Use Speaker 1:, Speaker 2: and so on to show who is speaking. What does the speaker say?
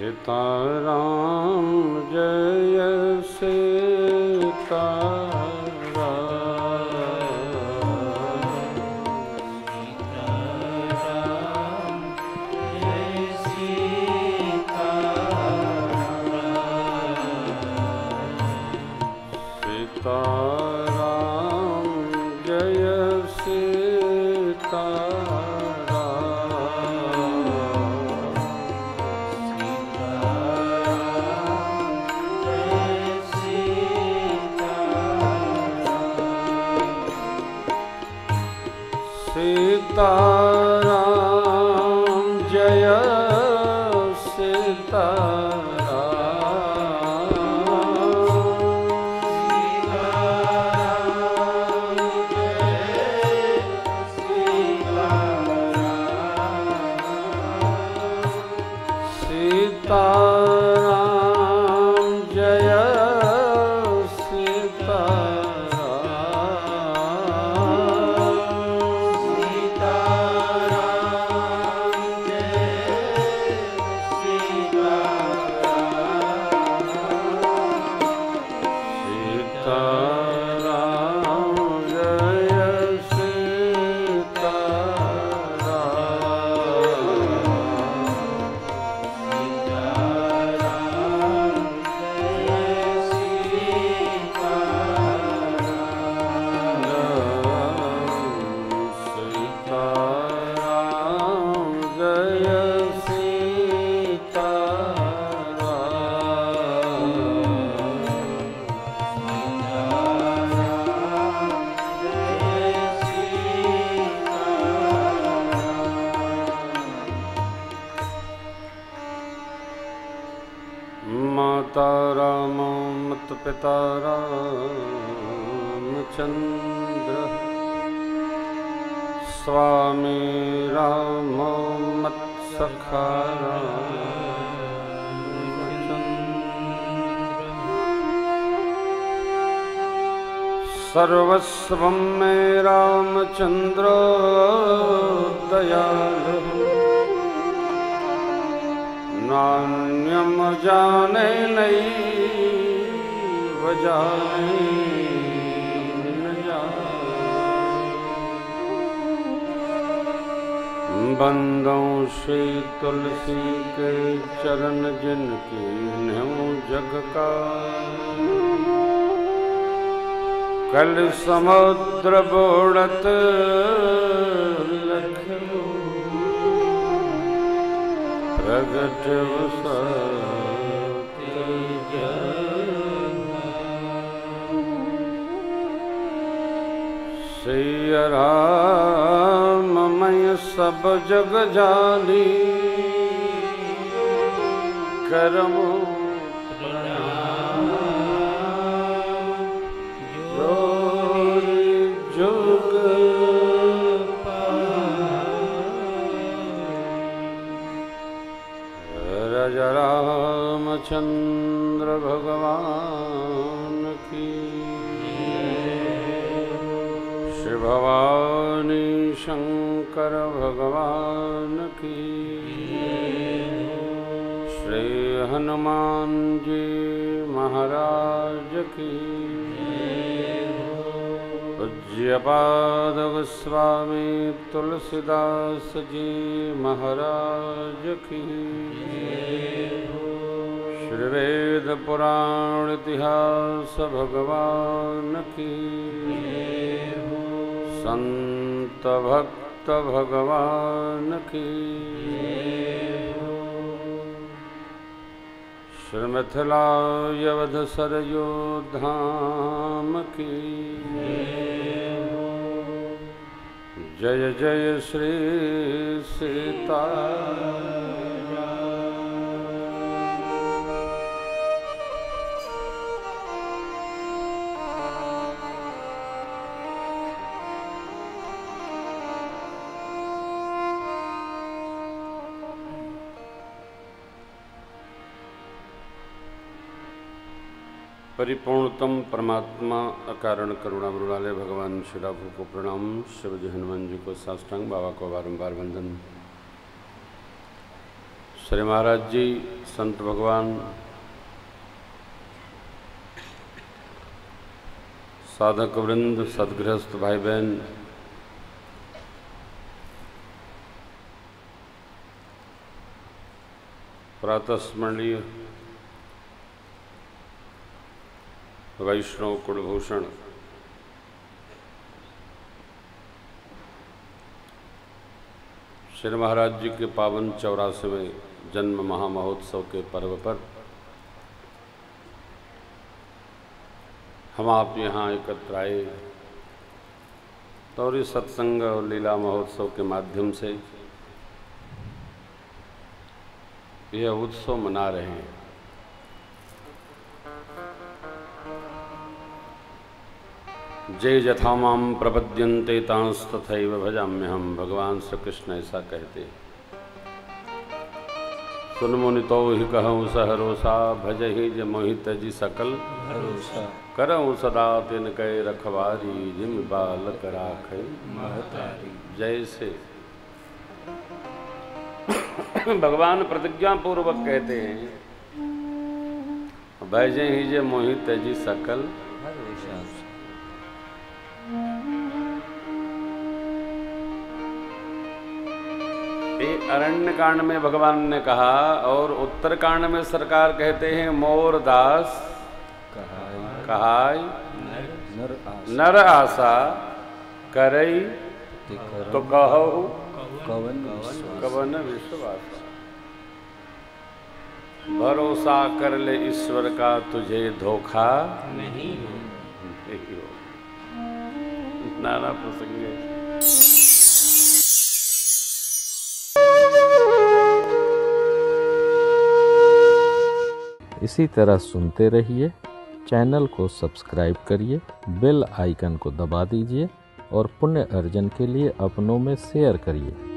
Speaker 1: सीताराम जय सीताराम जय सीताराम जय सीताराम जय माता राम मत पिता रामचंद्र स्वामी राम मत सखा सर्वस्वं मे रामचंद्र दयालु नान्यम जाने नैव जाने न जाने। बंदों श्री तुलसी के चरण जिनके न्यों जग का कल समुद्र बोड़त प्रगट सिया राम मैं सब जग जानी करम रामचंद्र भगवान की श्री भवानी शंकर भगवान की श्री हनुमान जी महाराज की पूज्यपाद गोस्वामी तुलसीदास जी महाराज की श्री वेद पुराण इतिहास भगवान की संत भक्त भगवान की श्री मिथिला यवध सरयू धाम की जय जय श्री सीता परिपूर्णतम परमात्मा अकारण करुणा मृणालय भगवान श्री राघव को प्रणाम। शिवजी हनुमान जी को साष्टांग, बाबा को बारंबार वंदन। श्री महाराज जी, संत भगवान, साधक वृंद, सदगृहस्थ भाई बहन, प्रातस्मरणीय वैष्णव कुलभूषण, श्री महाराज जी के पावन 84वें जन्म महामहोत्सव के पर्व पर हम आप यहाँ एकत्र आए तो इस सत्संग और लीला महोत्सव के माध्यम से यह उत्सव मना रहे हैं। जय जथा माम प्रपद्यन्ते तांस्तथैव भजाम्यहम्। भगवान श्री कृष्ण ऐसा कहते हैं। सुन मुनि तो ही कहूँ सहरोसा, भजहि ज मोहित जी सकल भरोसा। करऊँ सदा तिन कै रखवारी, जिम बालक राखै महतारी। जैसे भगवान प्रतिज्ञा पूर्वक कहते हैं, भजहि ज मोहित जी सकल भरोसा। अरण्य कांड में भगवान ने कहा और उत्तर कांड में सरकार कहते हैं, मोर दास कहाय नर आशा करई तो कहो कवन विश्वास। भरोसा कर ले ईश्वर का, तुझे धोखा नहीं हो। नाना प्रसंग।
Speaker 2: इसी तरह सुनते रहिए। चैनल को सब्सक्राइब करिए, बेल आइकन को दबा दीजिए और पुण्य अर्जन के लिए अपनों में शेयर करिए।